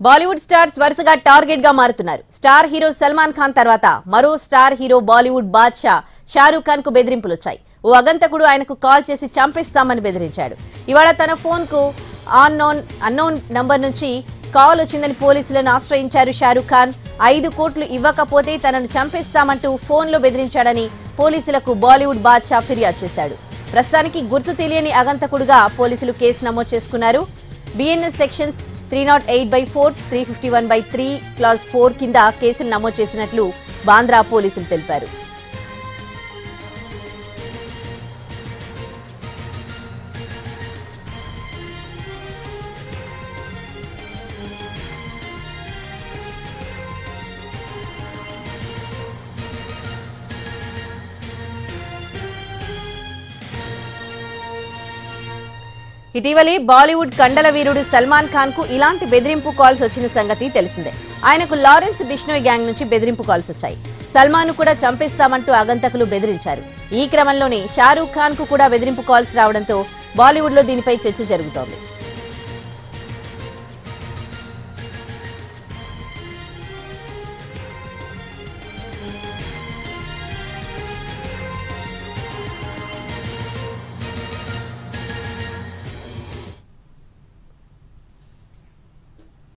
Bollywood stars వరుసగా target గా మారుతున్నారు. స్టార్ హీరో సల్మాన్ ఖాన్ తర్వాత మరో స్టార్ హీరో బాలీవుడ్ బాద్షా షా రూఖ్ ఖాన్ కు బెదిరింపులు వచ్చాయి. ఓ అగంతకుడు ఆయనకు కాల్ చేసి చంపేస్తామని బెదిరించాడు. ఇవాళ తన ఫోన్ కు అన్నోన్ నంబర్ నుంచి కాల్ వచ్చిందని పోలీసులను ఆశ్రయించారు షా రూఖ్ ఖాన్. 5 కోట్లు ఇవ్వకపోతే తనను చంపేస్తామంటూ ఫోన్లో బెదిరించాడని పోలీసులకు బాలీవుడ్ బాద్షా ఫిర్యాదు చేశాడు. ప్రస్తుతానికి గుర్తు తెలియని అగంతకుడుగా పోలీసులు కేసు నమోదు చేసుకున్నారు. బిఎన్ఎస్ సెక్షన్స్ 308/4, 351/3 క్లాజ్ 4 కింద కేసులు నమోదు చేసినట్లు బాంద్రా పోలీసులు తెలిపారు. ఇటీవలే బాలీవుడ్ కండల వీరుడు సల్మాన్ ఖాన్ కు ఇలాంటి బెదిరింపు కాల్స్ వచ్చిన సంగతి తెలిసిందే. ఆయనకు లారెన్స్ బిష్నోయ్ గ్యాంగ్ నుంచి బెదిరింపు కాల్స్ వచ్చాయి. సల్మాన్ కూడా చంపేస్తామంటూ ఆగంతకులు బెదిరించారు. ఈ క్రమంలోనే షా రూఖ్ ఖాన్ కు కూడా బెదిరింపు కాల్స్ రావడంతో బాలీవుడ్ లో దీనిపై చర్చ జరుగుతోంది.